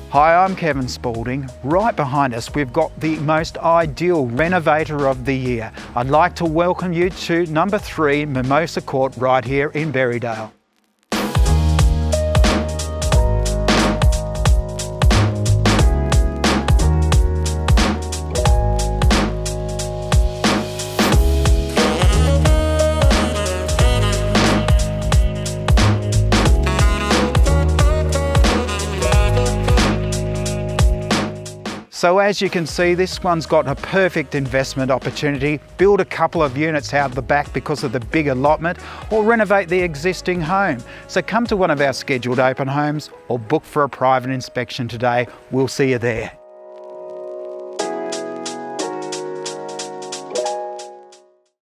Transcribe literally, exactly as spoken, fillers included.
Hi, I'm Kevin Spalding. Right behind us, we've got the most ideal renovator of the year. I'd like to welcome you to number three Mimosa Court right here in Berrydale. So as you can see, this one's got a perfect investment opportunity. Build a couple of units out the back because of the big allotment, or renovate the existing home. So come to one of our scheduled open homes or book for a private inspection today. We'll see you there.